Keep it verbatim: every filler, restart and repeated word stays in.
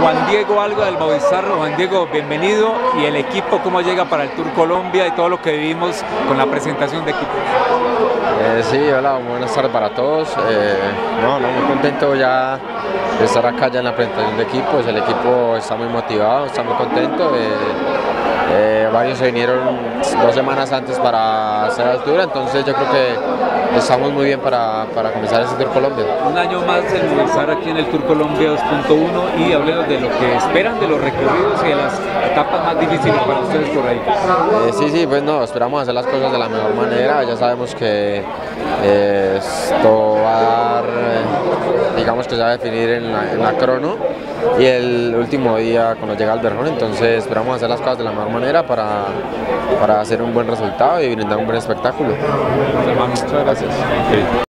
Juan Diego Alga del Movistar. Juan Diego, bienvenido. Y el equipo, ¿cómo llega para el Tour Colombia y todo lo que vivimos con la presentación de equipo? Eh, sí, hola, buenas tardes para todos. Eh, no, no, muy contento ya de estar acá ya en la presentación de equipos. El equipo está muy motivado, está muy contento. Eh, eh, varios se vinieron dos semanas antes para hacer altura, entonces yo creo que estamos muy bien para, para comenzar ese Tour Colombia. Un año más el Movistar aquí en el Tour Colombia dos punto uno, y hablemos de lo que esperan de los recorridos y de las etapas más difíciles para ustedes por ahí. Eh, sí, sí, pues no, esperamos hacer las cosas de la mejor manera. Ya sabemos que eh, esto va a dar, eh, digamos que se va a definir en la, en la crono y el último día cuando llega al Verjón, entonces esperamos hacer las cosas de la mejor manera para, para hacer un buen resultado y brindar un buen espectáculo. Muchas gracias.